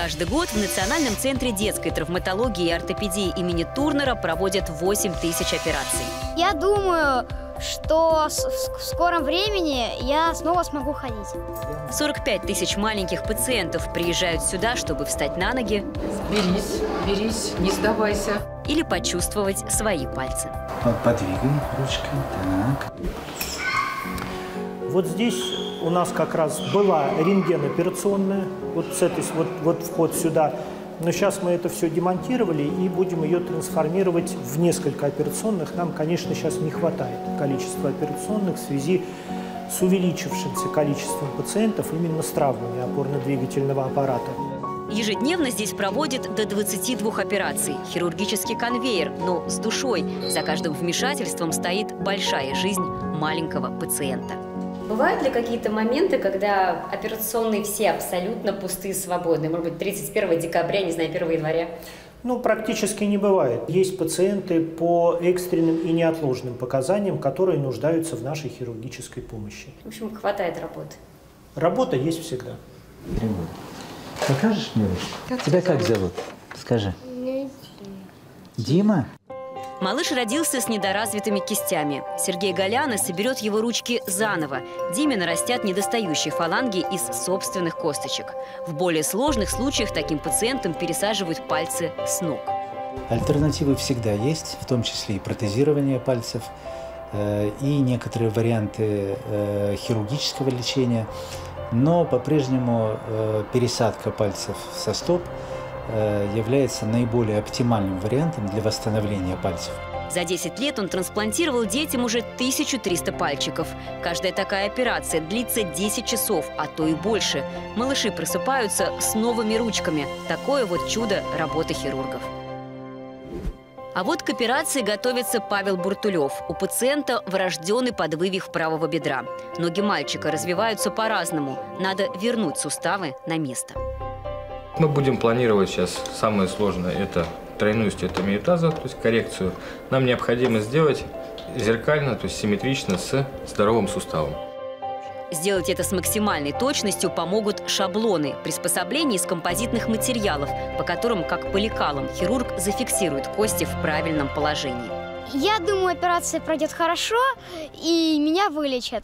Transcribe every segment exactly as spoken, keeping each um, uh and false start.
Каждый год в Национальном центре детской травматологии и ортопедии имени Турнера проводят восемь тысяч операций. Я думаю, что в скором времени я снова смогу ходить. сорок пять тысяч маленьких пациентов приезжают сюда, чтобы встать на ноги. Берись, берись, не сдавайся. Или почувствовать свои пальцы. Подвигай ручкой, так. Вот здесь у нас как раз была рентгеноперационная, вот с этой, вот, вот вход сюда. Но сейчас мы это все демонтировали и будем ее трансформировать в несколько операционных. Нам, конечно, сейчас не хватает количества операционных в связи с увеличившимся количеством пациентов именно с травмами опорно-двигательного аппарата. Ежедневно здесь проводят до двадцати двух операций. Хирургический конвейер, но с душой. За каждым вмешательством стоит большая жизнь маленького пациента. Бывают ли какие-то моменты, когда операционные все абсолютно пустые, свободные? Может быть, тридцать первого декабря, не знаю, первого января? Ну, практически не бывает. Есть пациенты по экстренным и неотложным показаниям, которые нуждаются в нашей хирургической помощи. В общем, хватает работы. Работа есть всегда. Покажешь мне ручку? Как тебя как зовут? Скажи. Дима? Малыш родился с недоразвитыми кистями. Сергей Голяна соберет его ручки заново. Диме нарастят недостающие фаланги из собственных косточек. В более сложных случаях таким пациентам пересаживают пальцы с ног. Альтернативы всегда есть, в том числе и протезирование пальцев, э, и некоторые варианты э, хирургического лечения. Но по-прежнему э, пересадка пальцев со стоп является наиболее оптимальным вариантом для восстановления пальцев. За десять лет он трансплантировал детям уже тысячу триста пальчиков. Каждая такая операция длится десять часов, а то и больше. Малыши просыпаются с новыми ручками. Такое вот чудо работы хирургов. А вот к операции готовится Павел Буртулев. У пациента врожденный подвывих правого бедра. Ноги мальчика развиваются по-разному. Надо вернуть суставы на место. Мы будем планировать сейчас самое сложное – это тройную стеатомию таза, то есть коррекцию. Нам необходимо сделать зеркально, то есть симметрично с здоровым суставом. Сделать это с максимальной точностью помогут шаблоны, приспособления из композитных материалов, по которым, как по лекалам, хирург зафиксирует кости в правильном положении. Я думаю, операция пройдет хорошо, и меня вылечат.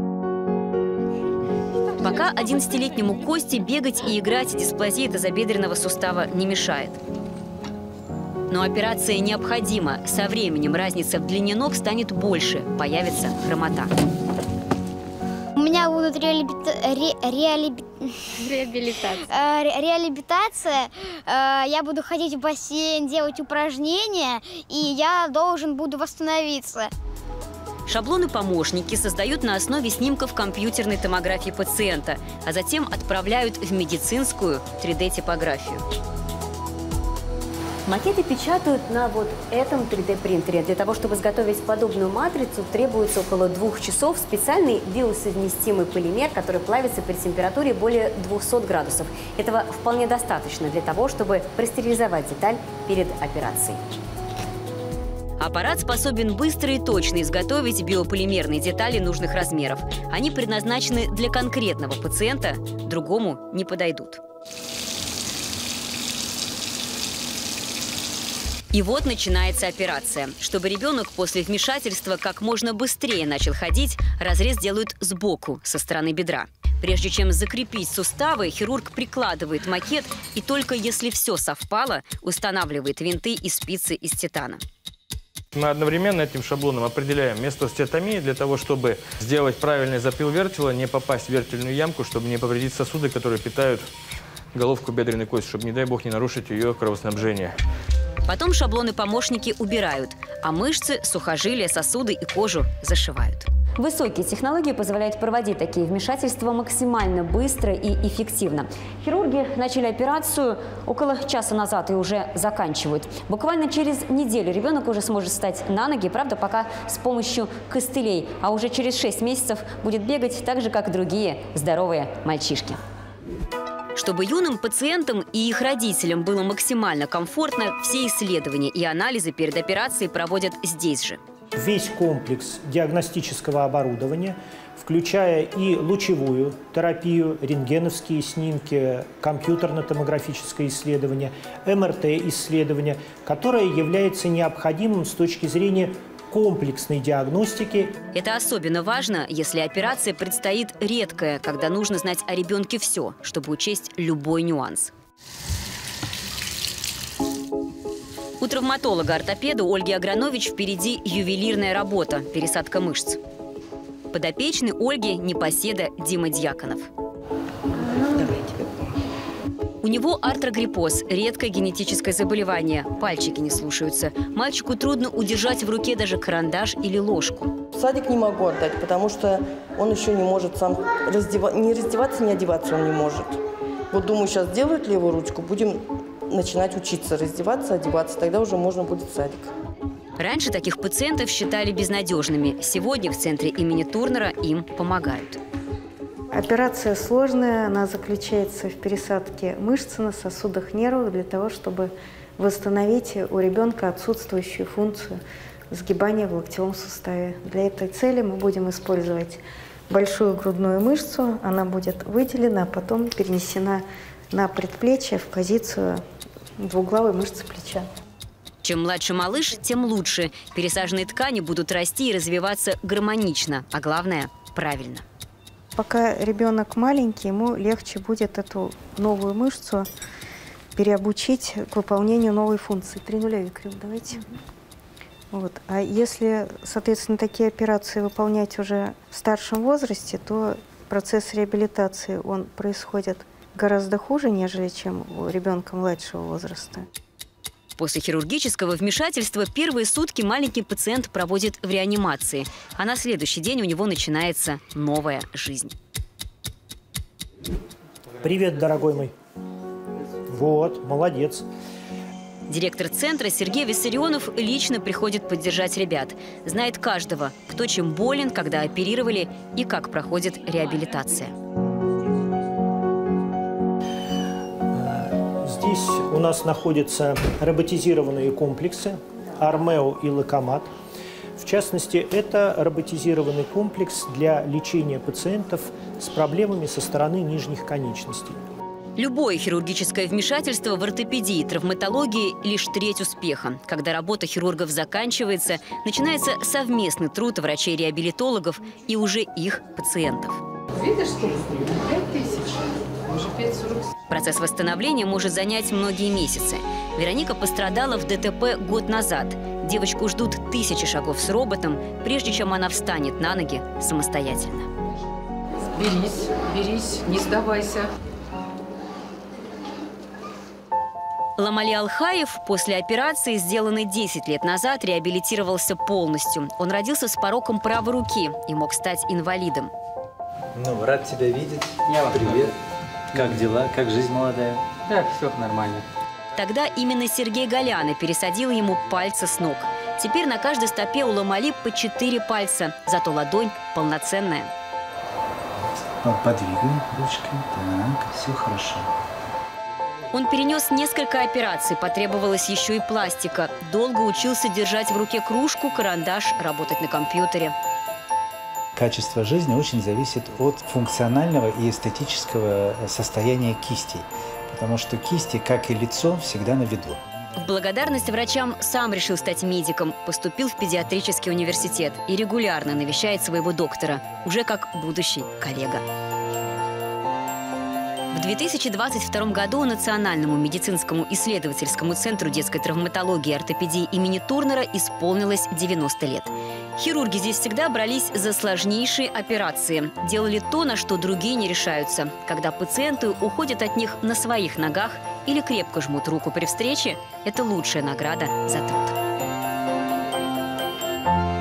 Пока одиннадцатилетнему Косте бегать и играть дисплазия тазобедренного сустава не мешает. Но операция необходима. Со временем разница в длине ног станет больше, появится хромота. У меня будут реабилита... ре... реабили... Реабилитация. Ре... реабилитация. Я буду ходить в бассейн, делать упражнения, и я должен буду восстановиться. Шаблоны-помощники создают на основе снимков компьютерной томографии пациента, а затем отправляют в медицинскую три дэ типографию. Макеты печатают на вот этом три дэ принтере. Для того, чтобы изготовить подобную матрицу, требуется около двух часов. Специальный биосовместимый полимер, который плавится при температуре более двухсот градусов. Этого вполне достаточно для того, чтобы простерилизовать деталь перед операцией. Аппарат способен быстро и точно изготовить биополимерные детали нужных размеров. Они предназначены для конкретного пациента, другому не подойдут. И вот начинается операция. Чтобы ребенок после вмешательства как можно быстрее начал ходить, разрез делают сбоку, со стороны бедра. Прежде чем закрепить суставы, хирург прикладывает макет и только если все совпало, устанавливает винты и спицы из титана. Мы одновременно этим шаблоном определяем место стеатомии для того, чтобы сделать правильный запил вертела, не попасть в вертельную ямку, чтобы не повредить сосуды, которые питают головку бедренной кости, чтобы, не дай бог, не нарушить ее кровоснабжение. Потом шаблоны-помощники убирают, а мышцы, сухожилия, сосуды и кожу зашивают. Высокие технологии позволяют проводить такие вмешательства максимально быстро и эффективно. Хирурги начали операцию около часа назад и уже заканчивают. Буквально через неделю ребенок уже сможет встать на ноги, правда, пока с помощью костылей. А уже через шесть месяцев будет бегать так же, как другие здоровые мальчишки. Чтобы юным пациентам и их родителям было максимально комфортно, все исследования и анализы перед операцией проводят здесь же. весь комплекс диагностического оборудования, включая и лучевую терапию, рентгеновские снимки, компьютерно-томографическое исследование, эм эр тэ-исследование, которое является необходимым с точки зрения комплексной диагностики. Это особенно важно, если операция предстоит редкая, когда нужно знать о ребенке все, чтобы учесть любой нюанс. У травматолога-ортопеда Ольги Агранович впереди ювелирная работа – пересадка мышц. Подопечный Ольги – непоседа Дима Дьяконов. У него артрогриппоз – редкое генетическое заболевание. Пальчики не слушаются. Мальчику трудно удержать в руке даже карандаш или ложку. В садик не могу отдать, потому что он еще не может сам раздеваться, не раздеваться, не одеваться он не может. Вот думаю, сейчас сделают левую ручку, будем начинать учиться раздеваться, одеваться, тогда уже можно будет в садик. Раньше таких пациентов считали безнадежными. Сегодня в центре имени Турнера им помогают. Операция сложная, она заключается в пересадке мышц на сосудах нервов для того, чтобы восстановить у ребенка отсутствующую функцию сгибания в локтевом суставе. Для этой цели мы будем использовать большую грудную мышцу, она будет выделена, а потом перенесена на предплечье в позицию двуглавой мышцы плеча. Чем младше малыш, тем лучше. Пересаженные ткани будут расти и развиваться гармонично, а главное – правильно. Пока ребенок маленький, ему легче будет эту новую мышцу переобучить к выполнению новой функции. Три нулевик, крюк, давайте. Вот. А если, соответственно, такие операции выполнять уже в старшем возрасте, то процесс реабилитации он происходит гораздо хуже, нежели чем у ребенка младшего возраста. После хирургического вмешательства первые сутки маленький пациент проводит в реанимации, а на следующий день у него начинается новая жизнь. Привет, дорогой мой. Вот, молодец. Директор центра Сергей Виссарионов лично приходит поддержать ребят. Знает каждого, кто чем болен, когда оперировали и как проходит реабилитация. Здесь у нас находятся роботизированные комплексы Армео и Локомат. В частности, это роботизированный комплекс для лечения пациентов с проблемами со стороны нижних конечностей. Любое хирургическое вмешательство в ортопедии и травматологии – лишь треть успеха. Когда работа хирургов заканчивается, начинается совместный труд врачей-реабилитологов и уже их пациентов. Видишь, что пять тысяч? Уже пять сорок. Процесс восстановления может занять многие месяцы. Вероника пострадала в дэ тэ пэ год назад. Девочку ждут тысячи шагов с роботом, прежде чем она встанет на ноги самостоятельно. Берись, берись, не сдавайся. Ламали Алхаев после операции, сделанной десять лет назад, реабилитировался полностью. Он родился с пороком правой руки и мог стать инвалидом. Ну, рад тебя видеть. Я вас Привет. Рад. Как дела? Как жизнь молодая? Да, все нормально. Тогда именно Сергей Голяна пересадил ему пальцы с ног. Теперь на каждой стопе у Ламали по четыре пальца, зато ладонь полноценная. Подвигай ручкой. Так, все хорошо. Он перенес несколько операций, потребовалась еще и пластика. Долго учился держать в руке кружку, карандаш, работать на компьютере. Качество жизни очень зависит от функционального и эстетического состояния кистей, потому что кисти, как и лицо, всегда на виду. В благодарность врачам сам решил стать медиком, поступил в педиатрический университет и регулярно навещает своего доктора, уже как будущий коллега. В две тысячи двадцать втором году Национальному медицинскому исследовательскому центру детской травматологии и ортопедии имени Турнера исполнилось девяносто лет. Хирурги здесь всегда брались за сложнейшие операции. Делали то, на что другие не решаются. Когда пациенты уходят от них на своих ногах или крепко жмут руку при встрече, это лучшая награда за труд.